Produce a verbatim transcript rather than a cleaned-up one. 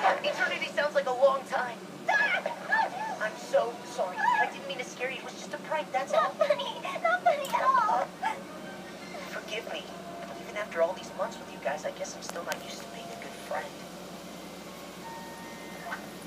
Eternity sounds like a long time. I'm so sorry. I didn't mean to scare you. It was just a prank, that's all. Not funny. Not funny at all. Uh, forgive me. Even after all these months with you guys, I guess I'm still not used to being a good friend.